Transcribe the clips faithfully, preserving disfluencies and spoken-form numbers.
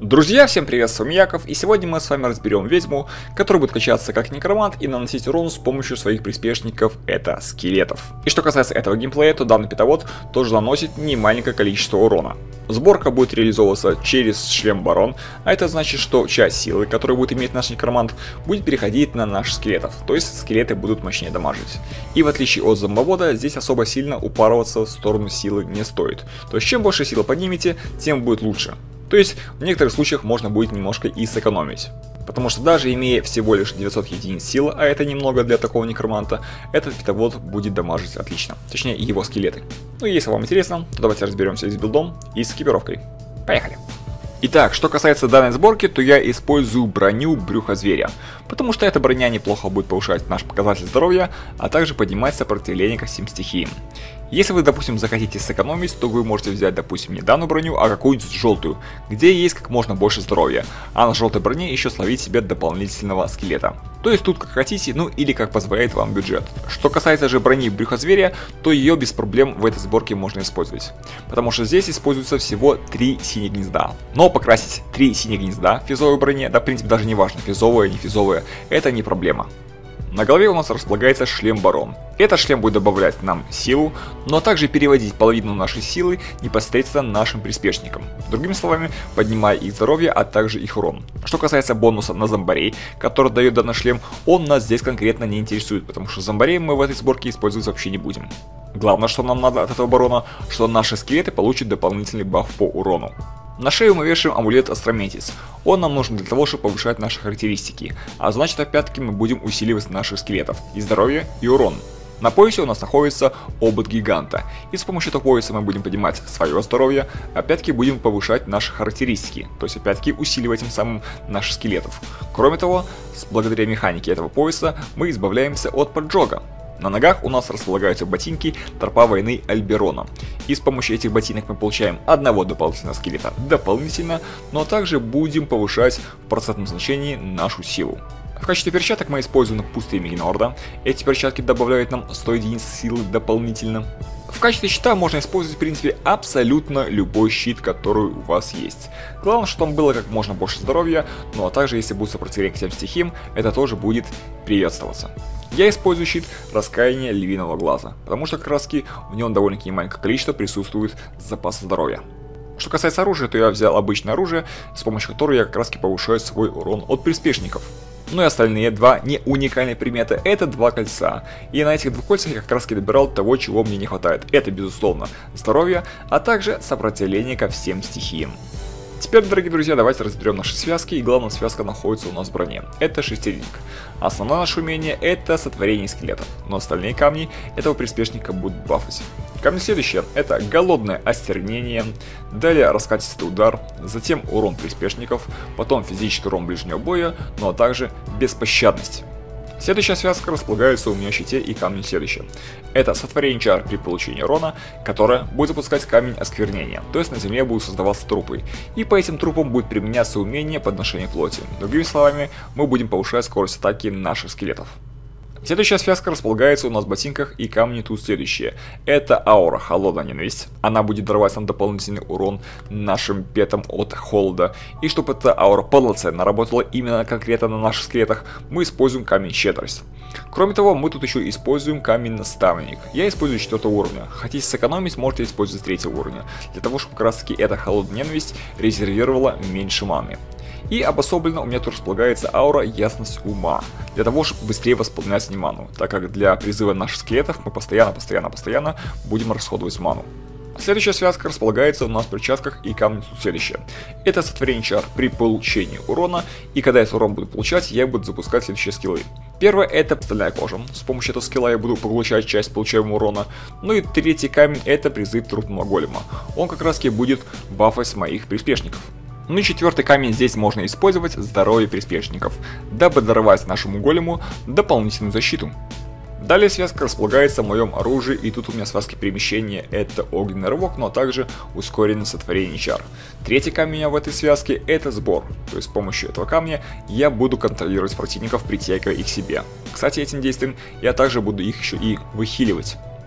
Друзья, всем привет, с вами Яков, и сегодня мы с вами разберем ведьму, которая будет качаться как некромант и наносить урон с помощью своих приспешников, это скелетов. И что касается этого геймплея, то данный питовод тоже наносит немаленькое количество урона. Сборка будет реализовываться через шлем Барон, а это значит, что часть силы, которую будет иметь наш некромант, будет переходить на наших скелетов, то есть скелеты будут мощнее дамажить. И в отличие от зомбовода, здесь особо сильно упарываться в сторону силы не стоит. То есть чем больше силы поднимете, тем будет лучше. То есть в некоторых случаях можно будет немножко и сэкономить. Потому что даже имея всего лишь девятьсот единиц силы, а это немного для такого некроманта, этот питовод будет дамажить отлично. Точнее, его скелеты. Ну и если вам интересно, то давайте разберемся с билдом и с экипировкой. Поехали! Итак, что касается данной сборки, то я использую броню брюха зверя. Потому что эта броня неплохо будет повышать наш показатель здоровья, а также поднимать сопротивление ко всем стихиям. Если вы, допустим, захотите сэкономить, то вы можете взять, допустим, не данную броню, а какую-нибудь желтую, где есть как можно больше здоровья, а на желтой броне еще словить себе дополнительного скелета. То есть тут как хотите, ну или как позволяет вам бюджет. Что касается же брони брюха зверя, то ее без проблем в этой сборке можно использовать. Потому что здесь используется всего три синих гнезда. Но покрасить три синих гнезда в физовой броне, да в принципе даже не важно, физовая, не физовая, это не проблема. На голове у нас располагается шлем Барон. Этот шлем будет добавлять нам силу, но также переводить половину нашей силы непосредственно нашим приспешникам. Другими словами, поднимая их здоровье, а также их урон. Что касается бонуса на зомбарей, который дает данный шлем, он нас здесь конкретно не интересует, потому что зомбарей мы в этой сборке использовать вообще не будем. Главное, что нам надо от этого барона, что наши скелеты получат дополнительный баф по урону. На шею мы вешаем амулет Астрометис. Он нам нужен для того, чтобы повышать наши характеристики, а значит опять-таки мы будем усиливать наших скелетов, и здоровье, и урон. На поясе у нас находится обод гиганта, и с помощью этого пояса мы будем поднимать свое здоровье, опять-таки будем повышать наши характеристики, то есть опять-таки усиливать тем самым наших скелетов. Кроме того, благодаря механике этого пояса мы избавляемся от поджога. На ногах у нас располагаются ботинки Тропа Войны Альберона. И с помощью этих ботинок мы получаем одного дополнительного скелета дополнительно, но также будем повышать в процентном значении нашу силу. В качестве перчаток мы используем пустые Мигнорда. Эти перчатки добавляют нам сто единиц силы дополнительно. В качестве щита можно использовать в принципе абсолютно любой щит, который у вас есть. Главное, чтобы там было как можно больше здоровья, ну а также если будет сопротивление к всем стихиям, это тоже будет приветствоваться. Я использую щит Раскаяния Львиного Глаза, потому что как раз таки в нем довольно-таки маленькое количество присутствует запаса здоровья. Что касается оружия, то я взял обычное оружие, с помощью которого я как раз таки повышаю свой урон от приспешников. Ну и остальные два не уникальные предметы, это два кольца. И на этих двух кольцах я как раз таки добирал того, чего мне не хватает. Это безусловно здоровье, а также сопротивление ко всем стихиям. Теперь, дорогие друзья, давайте разберем наши связки, и главная связка находится у нас в броне. Это шестеренник. Основное наше умение это сотворение скелетов, но остальные камни этого приспешника будут бафать. Камни следующие это голодное остервенение, далее раскатистый удар, затем урон приспешников, потом физический урон ближнего боя, ну а также беспощадность. Следующая связка располагается у меня в щите и камни следующие. Это сотворение чар при получении урона, которое будет запускать камень осквернения, то есть на земле будут создаваться трупы, и по этим трупам будет применяться умение подношения плоти. Другими словами, мы будем повышать скорость атаки наших скелетов. Следующая связка располагается у нас в ботинках и камни тут следующие. Это аура Холодная Ненависть. Она будет даровать нам дополнительный урон нашим петам от холода. И чтобы эта аура полноценно работала именно конкретно на наших скелетах, мы используем камень Щедрость. Кроме того, мы тут еще используем камень Наставник. Я использую четвертого уровня. Хотите сэкономить, можете использовать третьего уровня. Для того, чтобы как раз таки эта Холодная Ненависть резервировала меньше маны. И обособленно у меня тут располагается аура Ясность Ума, для того, чтобы быстрее восполнять ману, так как для призыва наших скелетов мы постоянно, постоянно, постоянно будем расходовать ману. Следующая связка располагается у нас в перчатках и камни тут следующее. Это сотворение чар при получении урона, и когда этот урон буду получать, я буду запускать следующие скиллы. Первое это стальная кожа, с помощью этого скилла я буду получать часть получаемого урона. Ну и третий камень это призыв трупного голема, он как раз таки будет бафать моих приспешников. Ну и четвертый камень здесь можно использовать здоровье приспешников, дабы даровать нашему голему дополнительную защиту. Далее связка располагается в моем оружии, и тут у меня связки перемещения это огненный рывок, но также ускоренное сотворение чар. Третий камень у меня в этой связке это сбор, то есть с помощью этого камня я буду контролировать противников, притягивая их к себе. Кстати, этим действием я также буду их еще и выхиливать.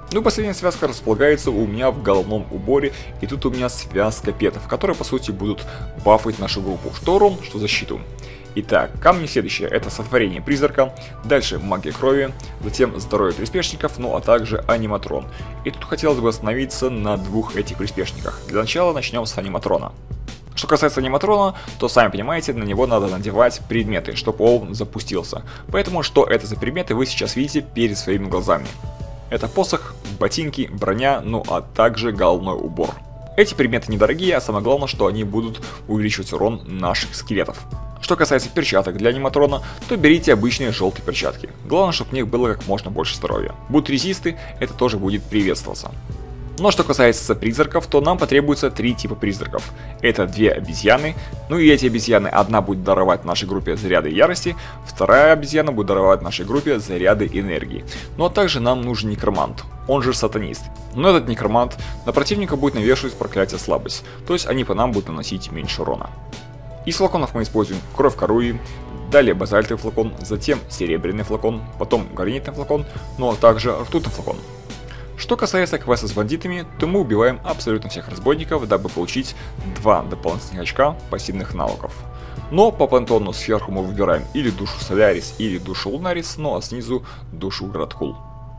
Ну и последняя связка располагается у меня в головном уборе, и тут у меня связка петов, которые по сути будут бафать нашу группу, что урон, что защиту. Итак, камни следующие, это сотворение призрака, дальше магия крови, затем здоровье приспешников, ну а также аниматрон. И тут хотелось бы остановиться на двух этих приспешниках. Для начала начнем с аниматрона. Что касается аниматрона, то сами понимаете, на него надо надевать предметы, чтобы он запустился. Поэтому что это за предметы, вы сейчас видите перед своими глазами. Это посох, ботинки, броня, ну а также головной убор. Эти предметы недорогие, а самое главное, что они будут увеличивать урон наших скелетов. Что касается перчаток для аниматрона, то берите обычные желтые перчатки. Главное, чтобы в них было как можно больше здоровья. Будут резисты, это тоже будет приветствоваться. Но что касается призраков, то нам потребуется три типа призраков. Это две обезьяны, ну и эти обезьяны, одна будет даровать нашей группе заряды ярости, вторая обезьяна будет даровать нашей группе заряды энергии. Ну а также нам нужен некромант, он же сатанист. Но этот некромант на противника будет навешивать проклятие слабость, то есть они по нам будут наносить меньше урона. Из флаконов мы используем кровь коруи, далее базальтовый флакон, затем серебряный флакон, потом гранитный флакон, ну а также ртутный флакон. Что касается квеста с бандитами, то мы убиваем абсолютно всех разбойников, дабы получить два дополнительных очка пассивных навыков. Но по пантеону сверху мы выбираем или душу Солярис, или душу Лунарис, ну а снизу душу Градкул.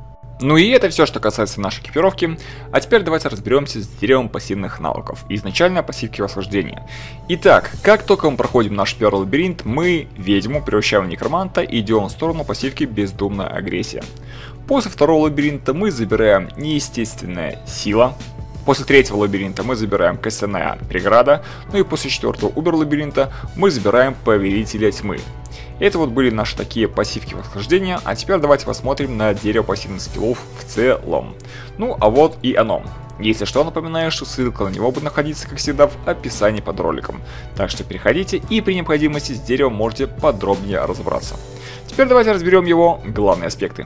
Ну и это все, что касается нашей экипировки. А теперь давайте разберемся с деревом пассивных навыков. Изначально пассивки восхождения. Итак, как только мы проходим наш первый лабиринт, мы ведьму превращаем в некроманта и идем в сторону пассивки бездумная агрессия. После второго лабиринта мы забираем неестественная сила. После третьего лабиринта мы забираем костяная преграда. Ну и после четвертого убер-лабиринта мы забираем повелителя тьмы. Это вот были наши такие пассивки восхождения, а теперь давайте посмотрим на дерево пассивных скиллов в целом. Ну а вот и оно. Если что, напоминаю, что ссылка на него будет находиться, как всегда, в описании под роликом. Так что переходите и при необходимости с деревом можете подробнее разобраться. Теперь давайте разберем его главные аспекты.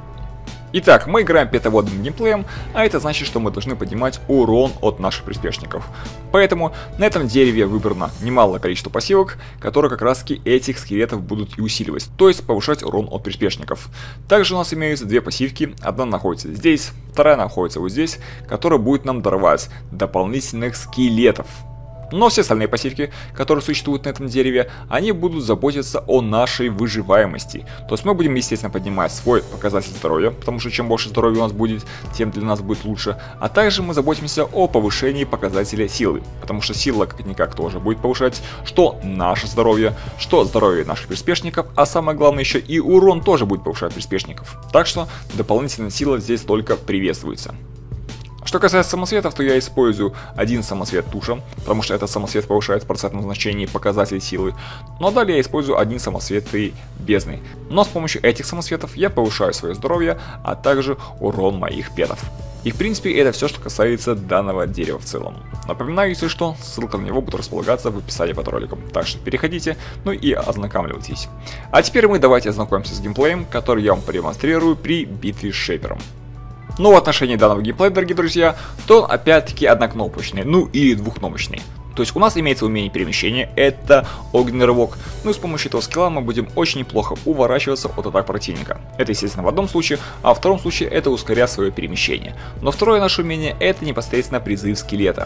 Итак, мы играем пятоводным геймплеем, а это значит, что мы должны поднимать урон от наших приспешников. Поэтому на этом дереве выбрано немалое количество пассивок, которые как раз таки этих скелетов будут и усиливать, то есть повышать урон от приспешников. Также у нас имеются две пассивки, одна находится здесь, вторая находится вот здесь, которая будет нам даровать дополнительных скелетов. Но все остальные пассивки, которые существуют на этом дереве, они будут заботиться о нашей выживаемости. То есть мы будем, естественно, поднимать свой показатель здоровья, потому что чем больше здоровья у нас будет, тем для нас будет лучше. А также мы заботимся о повышении показателя силы, потому что сила как-никак тоже будет повышать что наше здоровье, что здоровье наших приспешников, а самое главное еще и урон тоже будет повышать приспешников. Так что дополнительная сила здесь только приветствуется. Что касается самоцветов, то я использую один самоцвет туша, потому что этот самоцвет повышает в процентном значении показатель силы. Но далее я использую один самоцвет и бездны. Но с помощью этих самоцветов я повышаю свое здоровье, а также урон моих петов. И в принципе это все, что касается данного дерева в целом. Напоминаю, если что, ссылка на него будет располагаться в описании под роликом. Так что переходите, ну и ознакомьтесь. А теперь мы давайте ознакомимся с геймплеем, который я вам продемонстрирую при битве с Шейпером. Но в отношении данного геймплея, дорогие друзья, то он опять-таки однокнопочный, ну или двухкнопочный. То есть у нас имеется умение перемещения, это огненный рывок. Ну и с помощью этого скилла мы будем очень неплохо уворачиваться от атак противника. Это, естественно, в одном случае, а во втором случае это ускорять свое перемещение. Но второе наше умение это непосредственно призыв скелета.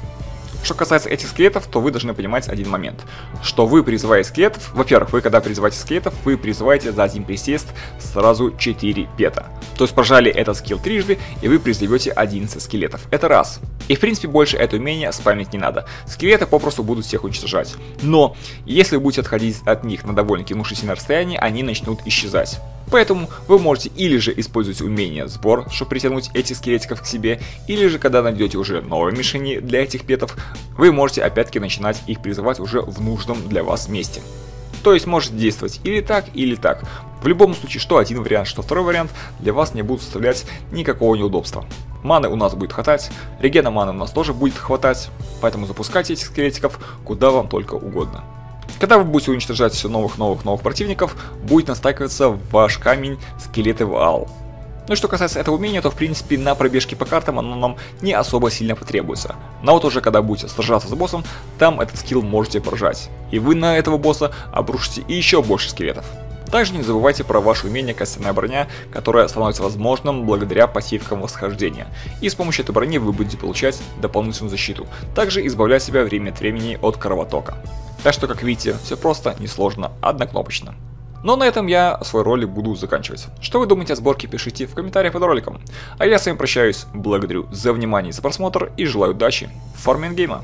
Что касается этих скелетов, то вы должны понимать один момент, что вы призывая скелетов, во-первых, вы когда призываете скелетов, вы призываете за один присест сразу четыре пета. То есть прожали этот скилл трижды, и вы призовете одиннадцать скелетов. Это раз. И в принципе больше это умение спамить не надо. Скелеты попросту будут всех уничтожать. Но если вы будете отходить от них на довольно-таки внушительное расстояние, они начнут исчезать. Поэтому вы можете или же использовать умение сбор, чтобы притянуть этих скелетиков к себе, или же когда найдете уже новые мишени для этих петов, вы можете опять-таки начинать их призывать уже в нужном для вас месте. То есть можете действовать или так, или так. В любом случае, что один вариант, что второй вариант для вас не будут составлять никакого неудобства. Маны у нас будет хватать, регена маны у нас тоже будет хватать, поэтому запускайте этих скелетиков куда вам только угодно. Когда вы будете уничтожать все новых-новых-новых противников, будет настакиваться ваш камень скелеты Ваал. Ну и что касается этого умения, то в принципе на пробежке по картам оно нам не особо сильно потребуется. Но вот уже когда будете сражаться с боссом, там этот скилл можете прожать. И вы на этого босса обрушите еще больше скелетов. Также не забывайте про ваше умение костяная броня, которая становится возможным благодаря пассивкам восхождения. И с помощью этой брони вы будете получать дополнительную защиту. Также избавлять себя время от времени от кровотока. Так что, как видите, все просто, несложно, однокнопочно. Но на этом я свой ролик буду заканчивать. Что вы думаете о сборке, пишите в комментариях под роликом. А я с вами прощаюсь, благодарю за внимание и за просмотр и желаю удачи в фарме эндгейма.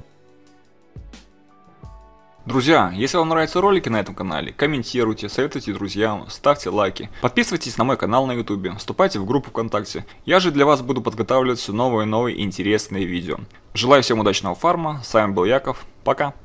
Друзья, если вам нравятся ролики на этом канале, комментируйте, советуйте друзьям, ставьте лайки, подписывайтесь на мой канал на ютубе, вступайте в группу ВКонтакте. Я же для вас буду подготавливать все новые и новые интересные видео. Желаю всем удачного фарма, с вами был Яков, пока.